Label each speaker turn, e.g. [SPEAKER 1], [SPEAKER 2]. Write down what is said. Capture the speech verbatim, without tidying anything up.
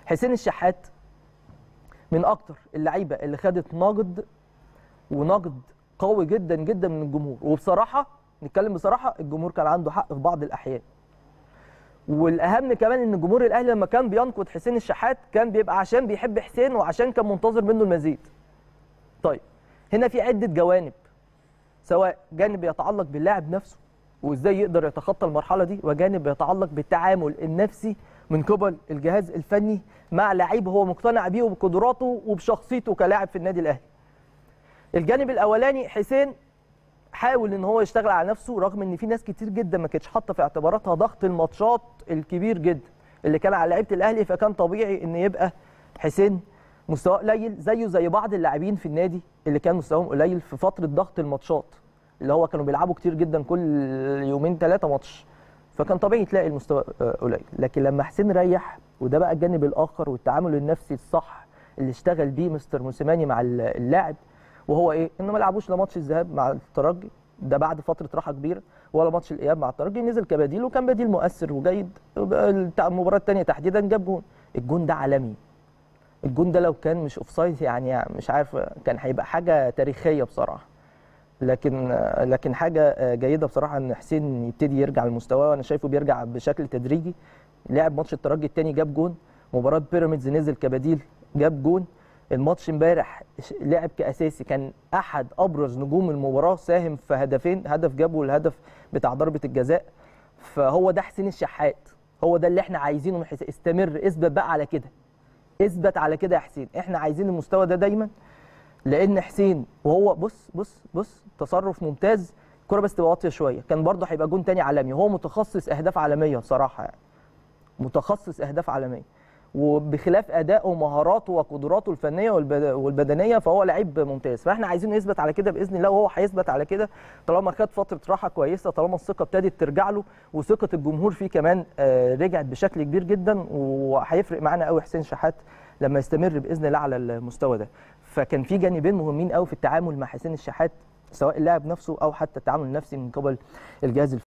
[SPEAKER 1] حسين الشحات من اكتر اللعيبه اللي خدت نقد ونقد قوي جدا جدا من الجمهور، وبصراحه نتكلم بصراحه الجمهور كان عنده حق في بعض الاحيان. والاهم كمان ان جمهور الاهلي لما كان بينقد حسين الشحات كان بيبقى عشان بيحب حسين وعشان كان منتظر منه المزيد. طيب هنا في عده جوانب، سواء جانب يتعلق باللاعب نفسه وازاي يقدر يتخطى المرحله دي، وجانب يتعلق بالتعامل النفسي من قبل الجهاز الفني مع لعيب هو مقتنع بيه وبقدراته وبشخصيته كلاعب في النادي الاهلي. الجانب الاولاني حسين حاول ان هو يشتغل على نفسه، رغم ان في ناس كتير جدا ما كانتش حاطه في اعتباراتها ضغط الماتشات الكبير جدا اللي كان على لعيبه الاهلي، فكان طبيعي ان يبقى حسين مستواه قليل زيه زي بعض اللاعبين في النادي اللي كان مستواهم قليل في فتره ضغط الماتشات، اللي هو كانوا بيلعبوا كتير جدا كل يومين ثلاثه ماتش، فكان طبيعي تلاقي المستوى قليل. لكن لما حسين ريح، وده بقى الجانب الاخر والتعامل النفسي الصح اللي اشتغل بيه مستر موسيماني مع اللاعب، وهو ايه؟ انه ما لعبوش لا ماتش الذهاب مع الترجي ده بعد فتره راحه كبيره، ولا ماتش الاياب مع الترجي، نزل كبديل وكان بديل مؤثر وجيد. المباراه الثانيه تحديدا جاب جون، الجون ده عالمي. الجون ده لو كان مش اوفسايد يعني مش عارف كان هيبقى حاجه تاريخيه بصراحه. لكن لكن حاجه جيده بصراحه ان حسين يبتدي يرجع لمستواه، وانا شايفه بيرجع بشكل تدريجي. لعب ماتش الترجي الثاني جاب جون، مباراه بيراميدز نزل كبديل جاب جون، الماتش امبارح لعب كاساسي، كان احد ابرز نجوم المباراه، ساهم في هدفين، هدف جابه الهدف بتاع ضربه الجزاء. فهو ده حسين الشحات، هو ده اللي احنا عايزينه من حسين. استمر، اثبت بقى على كده، اثبت على كده يا حسين، احنا عايزين المستوى ده دايما. لان حسين وهو بص بص بص تصرف ممتاز، الكوره بس تبقى واطيه شويه كان برضه هيبقى جون تاني عالمي. هو متخصص اهداف عالميه بصراحه، يعني متخصص اهداف عالميه، وبخلاف ادائه ومهاراته وقدراته الفنيه والبدنيه فهو لعيب ممتاز. فاحنا عايزين يثبت على كده باذن الله، وهو هيثبت على كده طالما خد فتره راحه كويسه، طالما الثقه ابتدت ترجع له وثقه الجمهور فيه كمان رجعت بشكل كبير جدا. وهيفرق معانا قوي حسين شحات لما يستمر باذن الله على المستوى ده. فكان في جانبين مهمين قوي في التعامل مع حسين الشحات، سواء اللاعب نفسه او حتى التعامل النفسي من قبل الجهاز الفني.